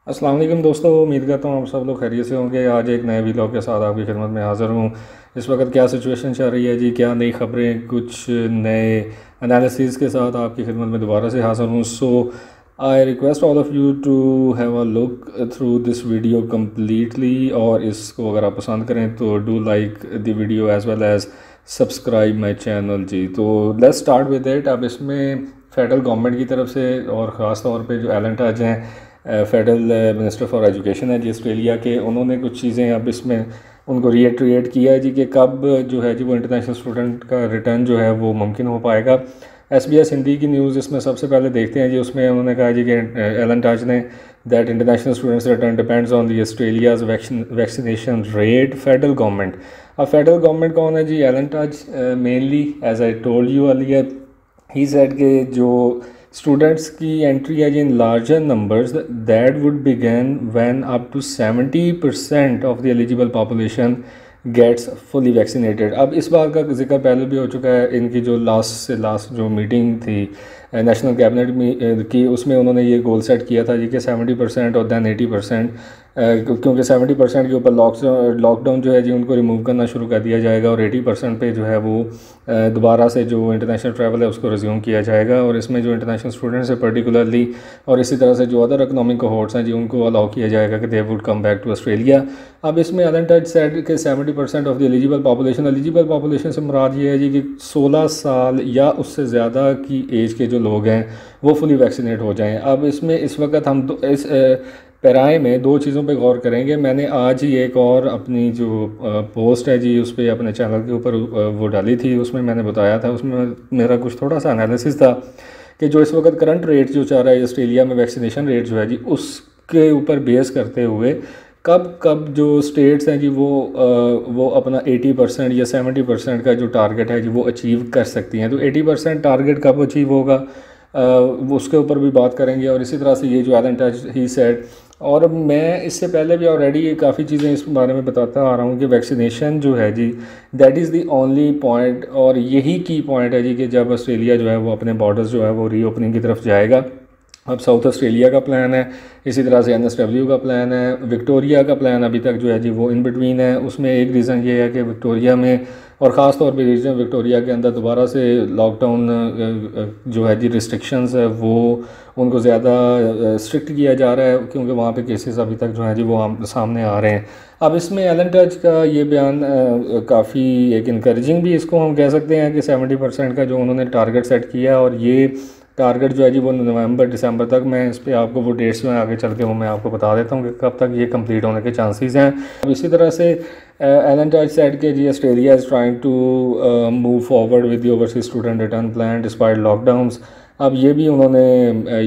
अस्सलाम वालेकुम दोस्तों, उम्मीद करता हूँ आप सब लोग खैरियत से होंगे। आज एक नए वीलॉग के साथ आपकी खिदमत में हाज़िर हूँ। इस वक्त क्या सिचुएशन चल रही है जी, क्या नई खबरें, कुछ नए एनालिसिस के साथ आपकी खिदमत में दोबारा से हाज़िर हूँ। So I request all of you to have a look through this video completely, और इसको अगर आप पसंद करें तो do like the video as well as subscribe my channel जी। तो लेट्स स्टार्ट विद इट। अब इसमें फेडरल गवर्नमेंट की तरफ से और ख़ास तौर पे जो एलन टच हैं, फेडरल मिनिस्टर फॉर एजुकेशन है जी ऑस्ट्रेलिया के, उन्होंने कुछ चीज़ें अब इसमें उनको रीट्रेट किया है जी कि कब जो है जी वो इंटरनेशनल स्टूडेंट का रिटर्न जो है वो मुमकिन हो पाएगा। SBS हिंदी की न्यूज़ इसमें सबसे पहले देखते हैं जी। उसमें उन्होंने कहा जी कि एलन टच ने that international students return depends on the Australia's vaccination rate federal government. अब फेडरल गवर्नमेंट कौन है जी? Alan Tudge mainly, as I told you earlier, he said के जो स्टूडेंट्स की एंट्री है जी in larger numbers that would begin when up to 70% of the eligible population gets fully vaccinated. अब इस बात का जिक्र पहले भी हो चुका है, इनकी जो लास्ट जो मीटिंग थी नेशनल कैबिनेट की, उसमें उन्होंने ये गोल सेट किया था जी कि 70% और दैन 80%, क्योंकि 70% के ऊपर लॉकडाउन जो है जी उनको रिमूव करना शुरू कर दिया जाएगा, और 80% पे जो है वो दोबारा से जो इंटरनेशनल ट्रैवल है उसको रिज्यूम किया जाएगा। और इसमें जो इंटरनेशनल स्टूडेंट्स है पर्टिकुलरली, और इसी तरह से जो अदर इकनॉमिक कोहोर्ट्स हैं जी, उनको अलाउ किया जाएगा कि they would come back to Australia. अब इसमें एलन टच सेड कि 70% ऑफ द एलिजिबल पॉपुलेशन से मुराद ये है जी कि 16 साल या उससे ज़्यादा की एज के जो लोग हैं वो फुली वैक्सीनेट हो जाएं। अब इसमें इस वक्त हम इस पैराए में दो चीज़ों पे गौर करेंगे। मैंने आज ही एक और अपनी जो पोस्ट है जी उस पर अपने चैनल के ऊपर वो डाली थी, उसमें मैंने बताया था, उसमें मेरा कुछ थोड़ा सा एनालिसिस था कि जो इस वक्त करंट रेट जो चल रहा है ऑस्ट्रेलिया में, वैक्सीनेशन रेट जो है जी, उसके ऊपर बेस करते हुए कब कब जो स्टेट्स हैं जी वो अपना 80% या 70% का जो टारगेट है जी वो अचीव कर सकती हैं। तो 80% टारगेट कब अचीव होगा वो उसके ऊपर भी बात करेंगे। और इसी तरह से ये जो एलन टच ही सेड, और मैं इससे पहले भी ऑलरेडी काफ़ी चीज़ें इस बारे में बताता आ रहा हूँ कि वैक्सीनेशन जो है जी that is the only point, और यही की पॉइंट है जी कि जब ऑस्ट्रेलिया जो है वो अपने बॉर्डर्स जो है वो रीओपनिंग की तरफ जाएगा। अब साउथ ऑस्ट्रेलिया का प्लान है, इसी तरह से NSW का प्लान है, विक्टोरिया का प्लान अभी तक जो है जी वो इन बिटवीन है। उसमें एक रीज़न ये है कि विक्टोरिया में, और ख़ास तौर पे रीजन विक्टोरिया के अंदर दोबारा से लॉकडाउन जो है जी रिस्ट्रिक्शंस है वो उनको ज़्यादा स्ट्रिक्ट किया जा रहा है, क्योंकि वहाँ पे केसेस अभी तक जो है जी वो सामने आ रहे हैं। अब इसमें एलन टच का ये बयान काफ़ी एक इनकरेजिंग भी इसको हम कह सकते हैं कि 70% का जो उन्होंने टारगेट सेट किया, और ये टारगेट जो है जी वो नवंबर दिसंबर तक, मैं इस पर आपको वो डेट्स में आगे चल के वो मैं आपको बता देता हूँ कि कब तक ये कंप्लीट होने के चांसेस हैं। अब इसी तरह से एलन टच सेड के जी Australia is trying to move forward with the overseas student return plan despite lockdowns. अब ये भी उन्होंने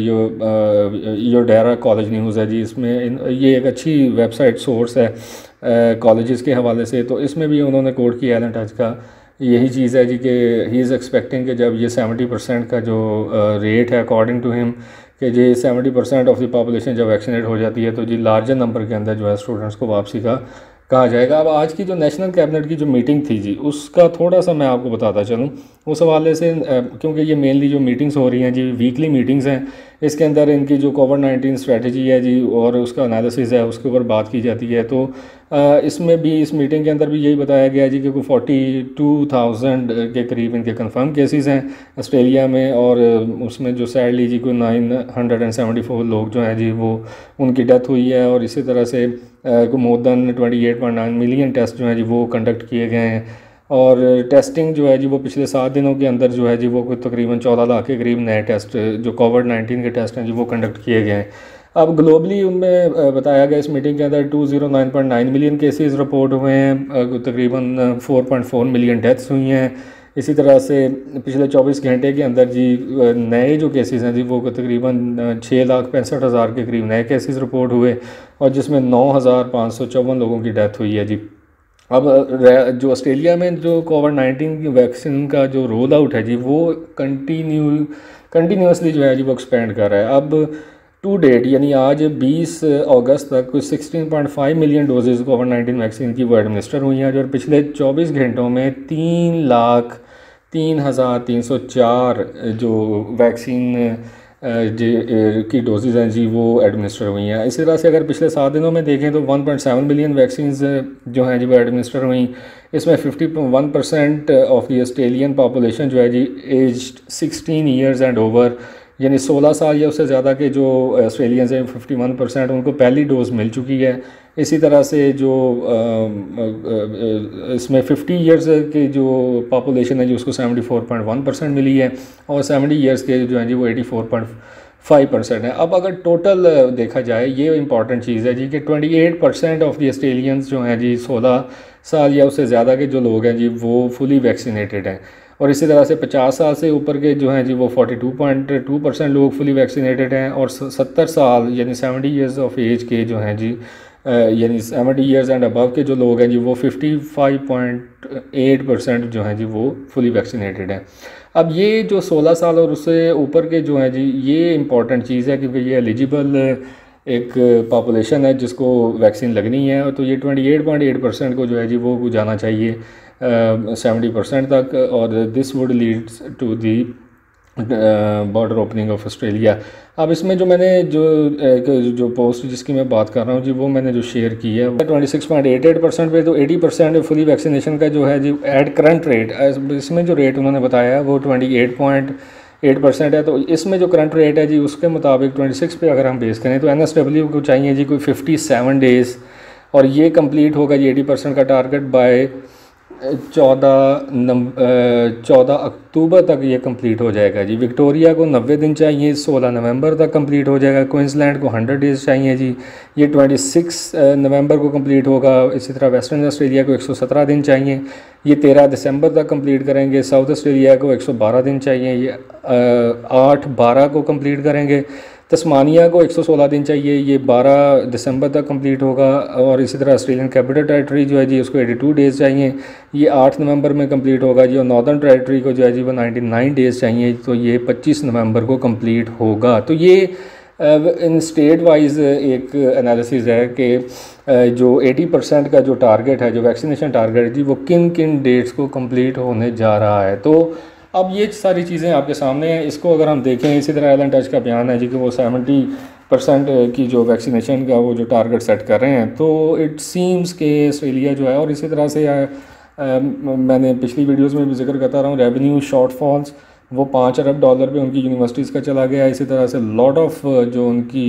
यो डेरा कॉलेज न्यूज़ है जी, इसमें ये एक अच्छी वेबसाइट सोर्स है कॉलेजेस के हवाले से, तो इसमें भी उन्होंने कोट किया एलन टच का यही चीज़ है जी कि ही इज़ एक्सपेक्टिंग कि जब ये 70% का जो रेट है अकॉर्डिंग टू हिम, कि जी 70% ऑफ द पॉपुलेशन जब वैक्सीनेट हो जाती है तो जी लार्जर नंबर के अंदर जो है स्टूडेंट्स को वापसी का कहा जाएगा। अब आज की जो नेशनल कैबिनेट की जो मीटिंग थी जी उसका थोड़ा सा मैं आपको बताता चलूँ उस हवाले से, क्योंकि ये मेनली जो मीटिंग्स हो रही हैं जी वीकली मीटिंग्स हैं, इसके अंदर इनकी जो कोविड-19 स्ट्रेटजी है जी और उसका एनालिसिस है उसके ऊपर बात की जाती है। तो इसमें भी इस मीटिंग के अंदर भी यही बताया गया जी कि कोई 42,000 के करीब इनके कंफर्म केसेस हैं ऑस्ट्रेलिया में, और उसमें जो सैडली जी कोई 974 लोग जो हैं जी वो उनकी डेथ हुई है। और इसी तरह से मोर दैन 28.9 मिलियन टेस्ट जो हैं जी वो कंडक्ट किए गए हैं, और टेस्टिंग जो है जी वो पिछले 7 दिनों के अंदर जो है जी वो तकरीबन 14 लाख के करीब नए टेस्ट जो कोविड-19 के टेस्ट हैं जी वो कंडक्ट किए गए हैं। अब ग्लोबली उनमें बताया गया इस मीटिंग के अंदर 209.9 मिलियन केसेस रिपोर्ट हुए हैं, तकरीबन 4.4 मिलियन डेथ्स हुई हैं। इसी तरह से पिछले 24 घंटे के अंदर जी नए जो केसेस हैं जी वो तकरीबन 6,65,000 के करीब नए केसेस रिपोर्ट हुए, और जिसमें 9,554 लोगों की डेथ हुई है जी। अब जो ऑस्ट्रेलिया में जो कोविड-19 की वैक्सीन का जो रोल आउट है जी वो कंटिन्यूसली जो है जी वो एक्सपेंड कर रहा है। अब टू डेट यानी आज 20 अगस्त तक कुछ 16.5 मिलियन डोजेज़ कोविड-19 वैक्सीन की वो एडमिनिस्टर हुई हैं, और पिछले 24 घंटों में 3,03,304 जो वैक्सीन की डोजेज़ हैं जी वो एडमिनिस्टर हुई हैं। इसी तरह से अगर पिछले 7 दिनों में देखें तो 1.7 मिलियन वैक्सीन जो हैं जी वो एडमिनिस्टर हुई। इसमें 51% ऑफ द ऑस्ट्रेलियन पॉपुलेशन जो है जी एज्ड 16 ईयर्स एंड ओवर, यानी 16 साल या उससे ज़्यादा के जो ऑस्ट्रेलियंस हैं 51% उनको पहली डोज़ मिल चुकी है। इसी तरह से जो इसमें 50 ईयर्स की जो पॉपुलेशन है जी उसको 74.1% मिली है, और 70 ईयर्स के जो हैं जी वो 84.5% है। अब अगर टोटल देखा जाए, ये इंपॉर्टेंट चीज़ है जी कि 28% ऑफ द ऑस्ट्रेलियंस जो हैं जी 16 साल या उससे ज़्यादा के जो लोग हैं जी वो फुली वैक्सीनेटेड हैं, और इसी तरह से 50 साल से ऊपर के जो हैं जी वो 42.2% लोग फुली वैक्सीनेटेड हैं, और 70 साल यानी 70 ईयर्स ऑफ एज के जो हैं जी यानी 70 ईयर्स एंड अबव के जो लोग हैं जी वो 55.8% जो हैं जी वो फुली वैक्सीनेटेड हैं। अब ये जो 16 साल और उससे ऊपर के जो हैं जी, ये इंपॉर्टेंट चीज़ है क्योंकि ये एलिजिबल एक पॉपुलेशन है जिसको वैक्सीन लगनी है, तो ये 28.8% को जो है जी वो जाना चाहिए 70% तक, और this would leads to the border opening of Australia. अब इसमें जो मैंने जो पोस्ट जिसकी मैं बात कर रहा हूँ जी वो मैंने जो शेयर की है 26.88% पे, तो 80% फुली वैक्सीनेशन का जो है जी एट करंट रेट, इसमें जो रेट उन्होंने बताया है वो 28.8% है। तो इसमें जो करंट रेट है जी उसके मुताबिक 26 पे अगर हम बेस करें तो NSW को चाहिए जी कोई 57 डेज़, और ये कंप्लीट होगा जी 80% का टारगेट बाय 14 अक्टूबर तक ये कंप्लीट हो जाएगा जी। विक्टोरिया को 90 दिन चाहिए, 16 नवंबर तक कंप्लीट हो जाएगा। क्वींसलैंड को 100 डेज़ चाहिए जी, ये 26 नवंबर को कंप्लीट होगा। इसी तरह वेस्टर्न ऑस्ट्रेलिया को 117 दिन चाहिए, ये 13 दिसंबर तक कंप्लीट करेंगे। साउथ ऑस्ट्रेलिया को 112 दिन चाहिए, ये 8/12 को कंप्लीट करेंगे। तस्मानिया को 116 दिन चाहिए, ये 12 दिसंबर तक कंप्लीट होगा। और इसी तरह ऑस्ट्रेलियन कैपिटल टेरिटरी जो है जी उसको 82 डेज़ चाहिए, ये 8 नवंबर में कंप्लीट होगा जी। और नॉर्दर्न टेरिटरी को जो है जी वो 99 डेज़ चाहिए, तो ये 25 नवंबर को कंप्लीट होगा। तो ये इन स्टेट वाइज एक एनालिसिस है कि जो 80% का जो टारगेट है, जो वैक्सीनेशन टारगेट है जी, वो किन किन डेट्स को कंप्लीट होने जा रहा है। तो अब ये सारी चीज़ें आपके सामने हैं, इसको अगर हम देखें। इसी तरह एलन टच का बयान है जी कि वो 70% की जो वैक्सीनेशन का वो जो टारगेट सेट कर रहे हैं। तो इट सीम्स के ऑस्ट्रेलिया जो है, और इसी तरह से मैंने पिछली वीडियोस में भी जिक्र करता रहा हूँ, रेवेन्यू शॉर्टफॉल्स वो $5 अरब पे उनकी यूनिवर्सिटीज़ का चला गया। इसी तरह से लॉट ऑफ जो उनकी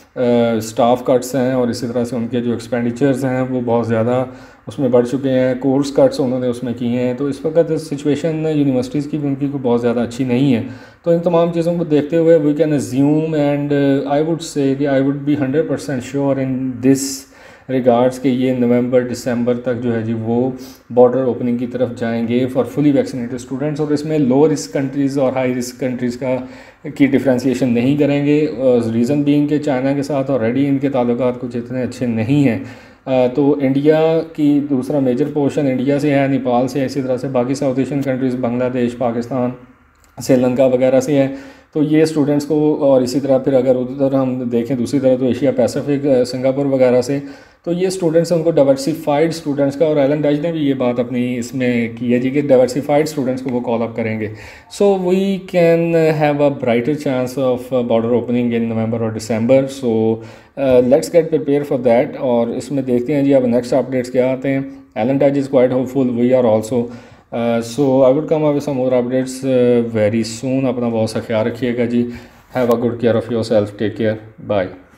स्टाफ कट्स हैं, और इसी तरह से उनके जो एक्सपेंडिचर्स हैं वो बहुत ज़्यादा उसमें बढ़ चुके हैं। कोर्स कट्स उन्होंने उसमें किए हैं। तो इस वक्त सिचुएशन यूनिवर्सिटीज़ की भी उनकी को बहुत ज़्यादा अच्छी नहीं है। तो इन तमाम चीज़ों को देखते हुए we can assume and I would say कि I would be 100% sure in this regards कि ये नवंबर दिसंबर तक जो है जी वो बॉर्डर ओपनिंग की तरफ जाएंगे फॉर फुली वैक्सीनेटेड स्टूडेंट्स। और इसमें लो रिस्क कंट्रीज़ और हाई रिस्क कंट्रीज़ की डिफ्रेंशिएशन नहीं करेंगे। रीज़न बीइंग कि चाइना के साथ ऑलरेडी इनके ताल्लुकात कुछ इतने अच्छे नहीं हैं। तो इंडिया की दूसरा मेजर पोर्शन इंडिया से है, नेपाल से है, इसी तरह से बाकी South Asian countries Bangladesh, Pakistan, Sri Lanka वगैरह से है। तो ये स्टूडेंट्स को, और इसी तरह फिर अगर उधर हम देखें दूसरी तरह तो एशिया पैसिफिक, सिंगापुर वगैरह से, तो ये स्टूडेंट्स हैं उनको डाइवर्सिफाइड स्टूडेंट्स का, और एलन डच ने भी ये बात अपनी इसमें की है जी कि डाइवर्सिफाइड स्टूडेंट्स को वो कॉल अप करेंगे। So we can have a brighter chance of border opening in November और दिसंबर। So let's get prepare for that. और इसमें देखते हैं जी अब नेक्स्ट अपडेट्स क्या आते हैं। Alan Tudge is quite hopeful, we are also. So I would come up with some more updates very soon. अपना बहुत सा ख्याल रखिएगा जी। Have a good care of yourself. Take care. Bye.